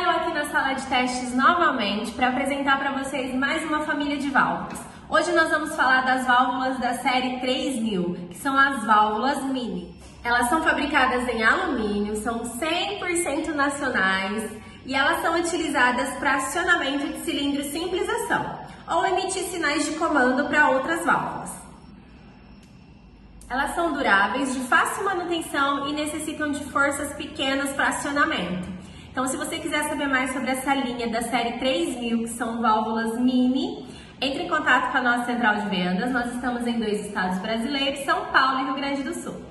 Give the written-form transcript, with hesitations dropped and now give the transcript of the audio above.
eu aqui na sala de testes novamente para apresentar para vocês mais uma família de válvulas. Hoje nós vamos falar das válvulas da série 3000, que são as válvulas mini. Elas são fabricadas em alumínio, são 100% nacionais e elas são utilizadas para acionamento de cilindro simples ação ou emitir sinais de comando para outras válvulas. Elas são duráveis, de fácil manutenção e necessitam de forças pequenas para acionamento. Então, se você quiser saber mais sobre essa linha da série 3000, que são válvulas mini, entre em contato com a nossa central de vendas. Nós estamos em 2 estados brasileiros, São Paulo e Rio Grande do Sul.